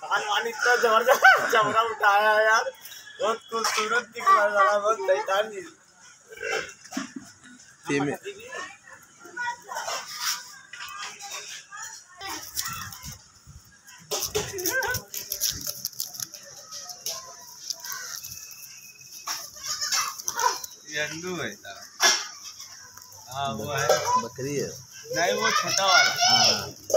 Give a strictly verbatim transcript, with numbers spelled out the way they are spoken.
हनुमान इतना जबरदस्त चमड़ा उठाया यार, बहुत खूबसूरत दिख रहा है, बहुत शैतान जी। ये अंडू है। हाँ वो है, बकरी है। नहीं वो छोटा वाला। हाँ।